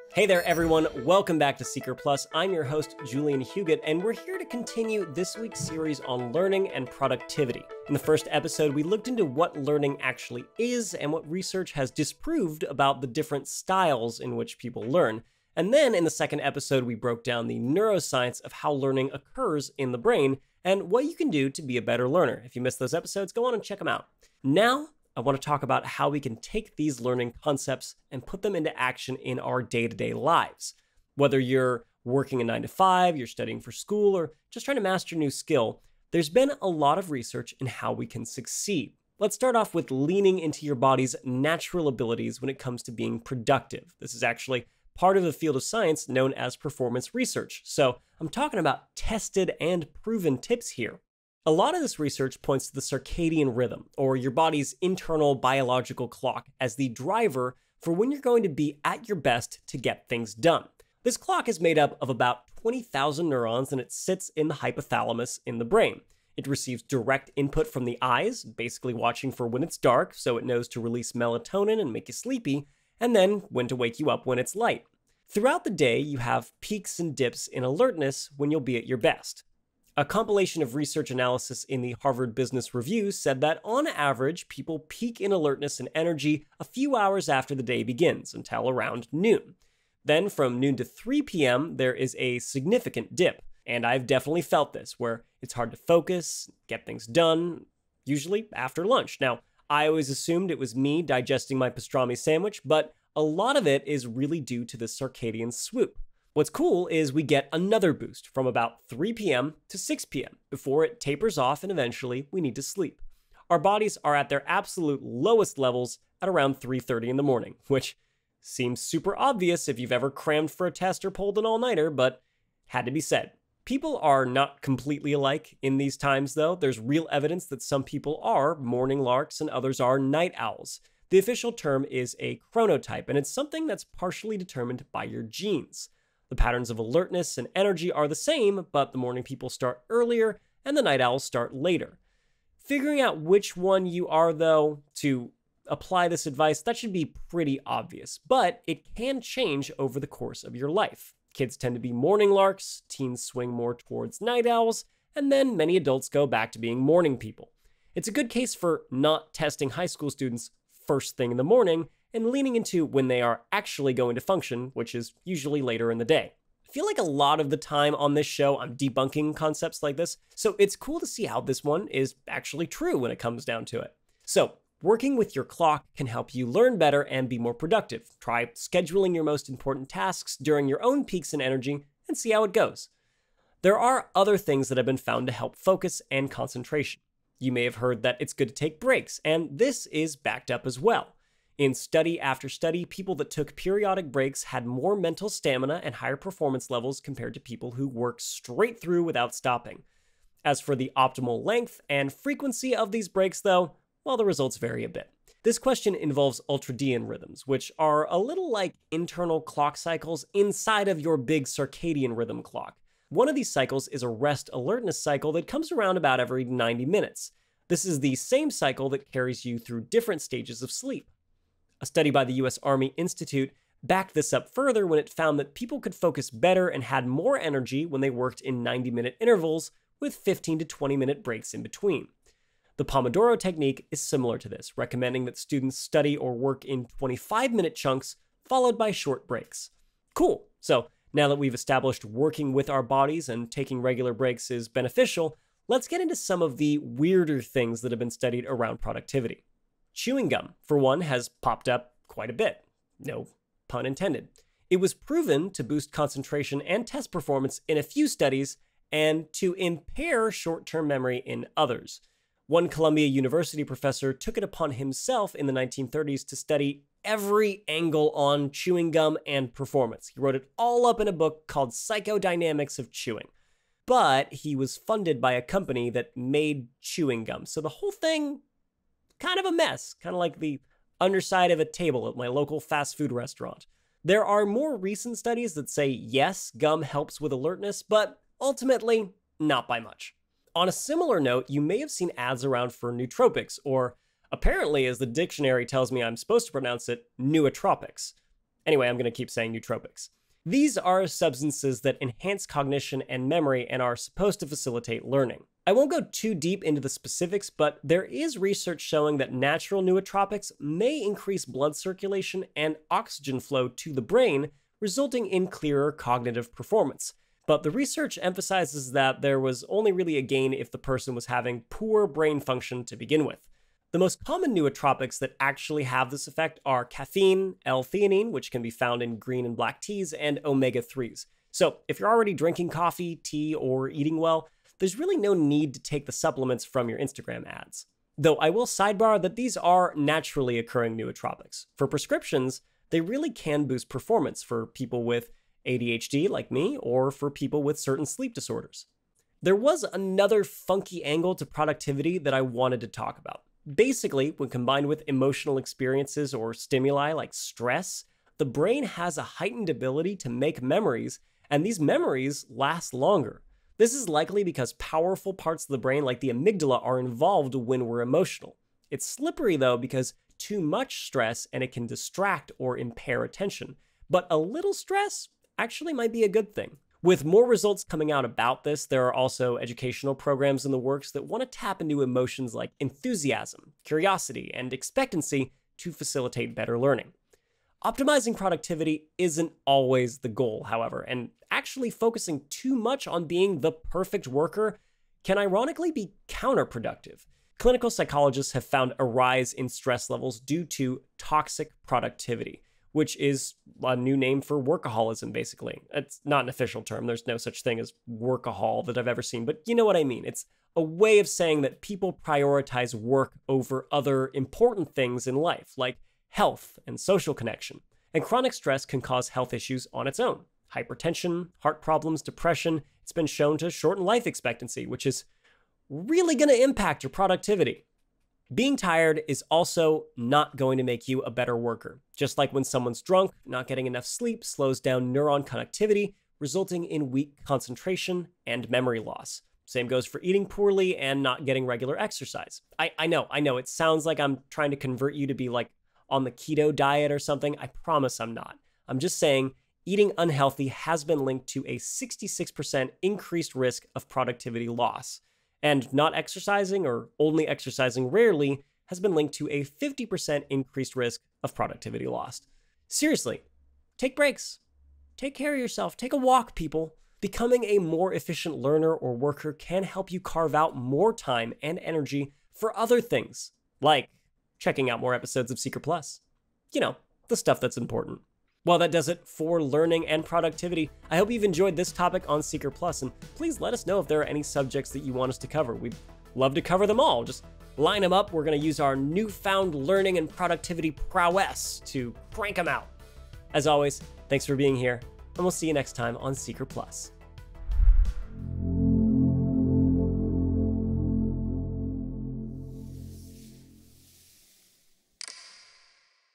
Hey there, everyone. Welcome back to Seeker Plus. I'm your host, Julian Huguet, and we're here to continue this week's series on learning and productivity. In the first episode, we looked into what learning actually is and what research has disproved about the different styles in which people learn. And then in the second episode, we broke down the neuroscience of how learning occurs in the brain and what you can do to be a better learner. If you missed those episodes, go on and check them out. Now, I want to talk about how we can take these learning concepts and put them into action in our day-to-day lives. Whether you're working a 9 to 5, you're studying for school, or just trying to master a new skill, there's been a lot of research in how we can succeed. Let's start off with leaning into your body's natural abilities when it comes to being productive. This is actually part of the field of science known as performance research. So I'm talking about tested and proven tips here. A lot of this research points to the circadian rhythm, or your body's internal biological clock, as the driver for when you're going to be at your best to get things done. This clock is made up of about 20,000 neurons, and it sits in the hypothalamus in the brain. It receives direct input from the eyes, basically watching for when it's dark, so it knows to release melatonin and make you sleepy, and then when to wake you up when it's light. Throughout the day, you have peaks and dips in alertness when you'll be at your best. A compilation of research analysis in the Harvard Business Review said that on average, people peak in alertness and energy a few hours after the day begins, until around noon. Then from noon to 3 p.m., there is a significant dip, and I've definitely felt this, where it's hard to focus, get things done, usually after lunch. Now, I always assumed it was me digesting my pastrami sandwich, but a lot of it is really due to the circadian swoop. What's cool is we get another boost from about 3 p.m. to 6 p.m. before it tapers off and eventually we need to sleep. Our bodies are at their absolute lowest levels at around 3:30 in the morning, which seems super obvious if you've ever crammed for a test or pulled an all-nighter, but had to be said. People are not completely alike in these times, though. There's real evidence that some people are morning larks and others are night owls. The official term is a chronotype, and it's something that's partially determined by your genes. The patterns of alertness and energy are the same, but the morning people start earlier and the night owls start later. Figuring out which one you are, though, to apply this advice, that should be pretty obvious, but it can change over the course of your life. Kids tend to be morning larks, teens swing more towards night owls, and then many adults go back to being morning people. It's a good case for not testing high school students first thing in the morning and leaning into when they are actually going to function, which is usually later in the day. I feel like a lot of the time on this show, I'm debunking concepts like this, so it's cool to see how this one is actually true when it comes down to it. So, working with your clock can help you learn better and be more productive. Try scheduling your most important tasks during your own peaks in energy and see how it goes. There are other things that have been found to help focus and concentration. You may have heard that it's good to take breaks, and this is backed up as well. In study after study, people that took periodic breaks had more mental stamina and higher performance levels compared to people who worked straight through without stopping. As for the optimal length and frequency of these breaks, though, well, the results vary a bit. This question involves Ultradian rhythms, which are a little like internal clock cycles inside of your big circadian rhythm clock. One of these cycles is a rest alertness cycle that comes around about every 90 minutes. This is the same cycle that carries you through different stages of sleep. A study by the US Army Institute backed this up further when it found that people could focus better and had more energy when they worked in 90-minute intervals with 15 to 20-minute breaks in between. The Pomodoro technique is similar to this, recommending that students study or work in 25-minute chunks followed by short breaks. Cool. So now that we've established working with our bodies and taking regular breaks is beneficial, let's get into some of the weirder things that have been studied around productivity. Chewing gum, for one, has popped up quite a bit. No pun intended. It was proven to boost concentration and test performance in a few studies and to impair short-term memory in others. One Columbia University professor took it upon himself in the 1930s to study every angle on chewing gum and performance. He wrote it all up in a book called Psychodynamics of Chewing. But he was funded by a company that made chewing gum, so the whole thing kind of a mess, kind of like the underside of a table at my local fast food restaurant. There are more recent studies that say yes, gum helps with alertness, but ultimately, not by much. On a similar note, you may have seen ads around for nootropics, or apparently, as the dictionary tells me I'm supposed to pronounce it, nootropics. Anyway, I'm going to keep saying nootropics. These are substances that enhance cognition and memory and are supposed to facilitate learning. I won't go too deep into the specifics, but there is research showing that natural nootropics may increase blood circulation and oxygen flow to the brain, resulting in clearer cognitive performance. But the research emphasizes that there was only really a gain if the person was having poor brain function to begin with. The most common nootropics that actually have this effect are caffeine, L-theanine, which can be found in green and black teas, and omega-3s. So if you're already drinking coffee, tea, or eating well, there's really no need to take the supplements from your Instagram ads. Though I will sidebar that these are naturally occurring nootropics. For prescriptions, they really can boost performance for people with ADHD like me, or for people with certain sleep disorders. There was another funky angle to productivity that I wanted to talk about. Basically, when combined with emotional experiences or stimuli like stress, the brain has a heightened ability to make memories, and these memories last longer. This is likely because powerful parts of the brain like the amygdala are involved when we're emotional. It's slippery though because too much stress and it can distract or impair attention, but a little stress actually might be a good thing. With more results coming out about this, there are also educational programs in the works that want to tap into emotions like enthusiasm, curiosity, and expectancy to facilitate better learning. Optimizing productivity isn't always the goal, however, and actually focusing too much on being the perfect worker can ironically be counterproductive. Clinical psychologists have found a rise in stress levels due to toxic productivity, which is a new name for workaholism, basically. It's not an official term. There's no such thing as workahol that I've ever seen, but you know what I mean. It's a way of saying that people prioritize work over other important things in life, like health and social connection. And chronic stress can cause health issues on its own. Hypertension, heart problems, depression. It's been shown to shorten life expectancy, which is really going to impact your productivity. Being tired is also not going to make you a better worker. Just like when someone's drunk, not getting enough sleep slows down neuron connectivity, resulting in weak concentration and memory loss. Same goes for eating poorly and not getting regular exercise. I know, it sounds like I'm trying to convert you to be like on the keto diet or something. I promise I'm not. I'm just saying eating unhealthy has been linked to a 66% increased risk of productivity loss. And not exercising or only exercising rarely has been linked to a 50% increased risk of productivity lost. Seriously, take breaks. Take care of yourself. Take a walk, people. Becoming a more efficient learner or worker can help you carve out more time and energy for other things, like checking out more episodes of Seeker Plus. You know, the stuff that's important. Well, that does it for learning and productivity. I hope you've enjoyed this topic on Seeker Plus, and please let us know if there are any subjects that you want us to cover. We'd love to cover them all. Just line them up. We're going to use our newfound learning and productivity prowess to crank them out. As always, thanks for being here, and we'll see you next time on Seeker Plus.